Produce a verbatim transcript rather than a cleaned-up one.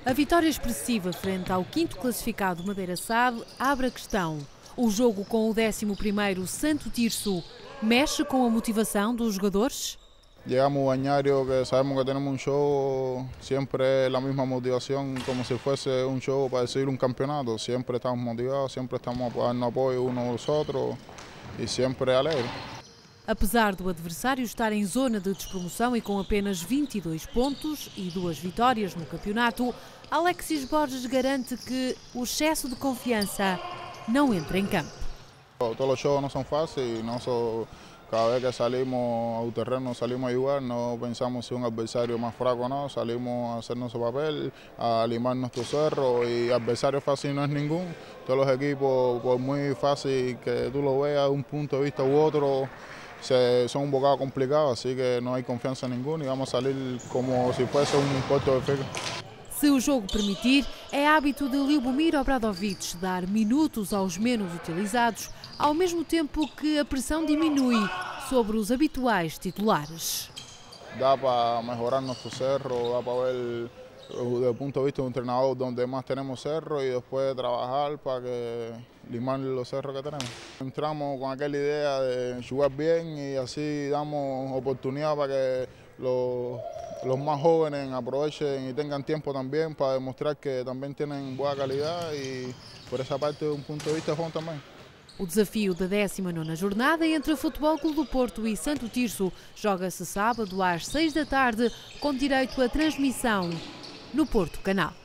A vitória expressiva frente ao quinto classificado Madeira S A D abre a questão. O jogo com o décimo primeiro Santo Tirso mexe com a motivação dos jogadores? Llegamos balneario que sabemos que tenemos un show, siempre es la misma motivación, como si fuese un show para decidir un campeonato. Siempre estamos motivados, siempre estamos dando apoio unos a los otros e sempre alegre. Apesar do adversário estar em zona de despromoção e com apenas vinte e dois pontos e duas vitórias no campeonato, Alexis Borges garante que o excesso de confiança não entra em campo. Todos os jogos não são fáceis, nós cada vez que salimos ao terreno, salimos a jugar, não pensamos se um adversário mais fraco ou não, salimos a fazer nosso papel, a limar nossos erros e adversário fácil não é nenhum. Todos os equipos, por muito fácil que tu lo veas de um ponto de vista u outro, son un bocado complicados, así que no hay confianza ninguna y vamos a salir como si fuese un puerto de feira. Se o jogo permitir, é hábito de Ljubomir Obradovic dar minutos aos menos utilizados, ao mesmo tempo que a pressão diminui sobre os habituais titulares. Dá para melhorar nossos erros, dá para ver desde o ponto de vista de um treinador onde mais temos erros e depois trabalhar para que limar os erros que temos. Entramos com aquela ideia de jogar bem e assim damos oportunidade para que los, los más jóvenes aprovechen y tengan tiempo también para demostrar que también tienen buena calidad y por esa parte de um ponto de vista bom também. O desafio da décima nona jornada entre o Futebol Clube do Porto e Santo Tirso joga-se sábado às seis da tarde com direito à transmissão no Porto Canal.